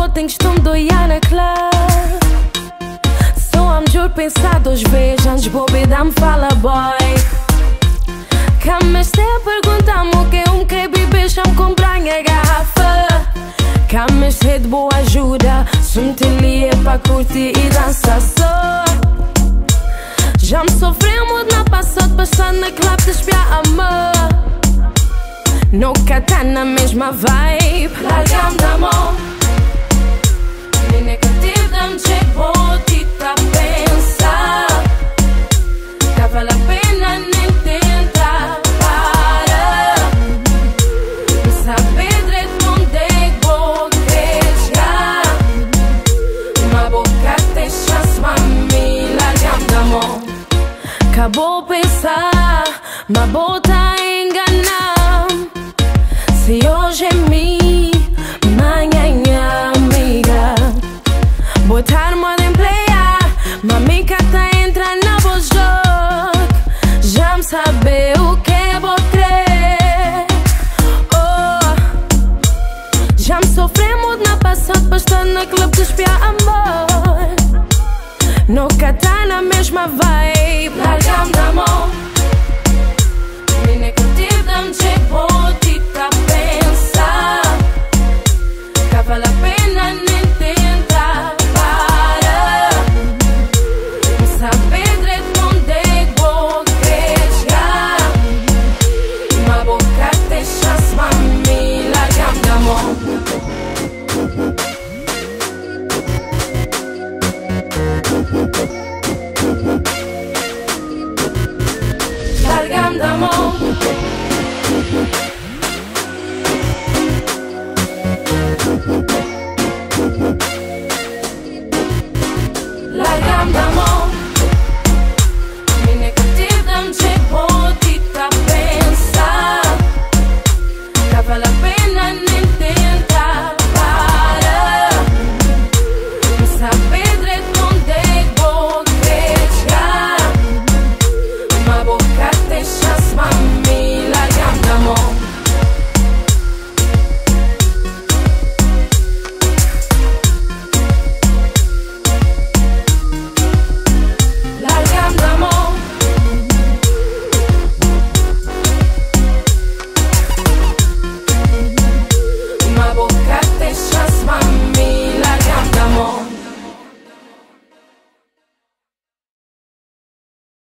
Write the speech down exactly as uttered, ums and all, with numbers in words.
amor tem costume de olhar na club. Só am jur pensar duas vezes antes de bobear me fala boy. Kam este pergunta-me o que um que beber já me comprar a garrafa. Kam este de boa ajuda, se me te lia para curtir e dançar só. Já me sofreu muito na passada, passando na club de espiar amor. Nunca tá na mesma vibe, larga-me da mão. Nem negativo dá-me jeito, te tá pensar. Tá vale a pena nem tentar parar. Não saber direito onde é que vou chegar. Uma boca tem chance, mami, larga-me da mão. Acabou pensar, mas boa tá enganar. Se hoje é minha